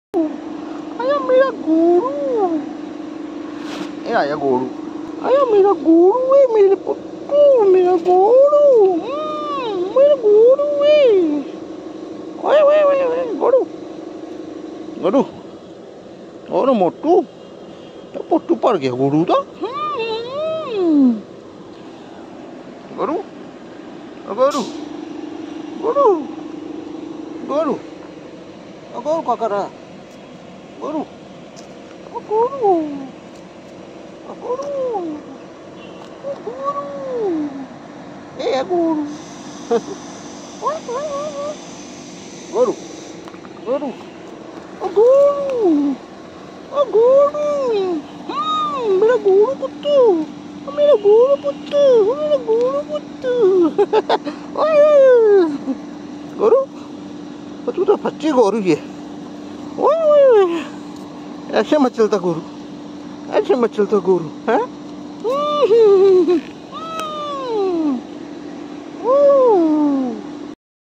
आया मेरा गोरू। ये आया गोरू। आया मेरा गोरू है, मेरे पुत्तू, मेरा गोरू। मेरा गोरू है। ओए ओए ओए ओए गोरू। गोरू। और मोटू। तो पुट्टू पर गया गोरू तो। गोरू। गोरू। गोरू। गोरू। गोरू क्या कर रहा है? गोरू। गोरू। गोरू। गोरू। ए गोरू। गोरू। गोरू। गोरू। गोरू। मेरा गोरू पुत्तू। मेरा गोरू पुत्तू। मेरा गोरू पुत्तू। गोरू। तू तो सच्ची गोरू है। ऐसे मत चलता गोरू, ऐसे मत चलता गोरू, है?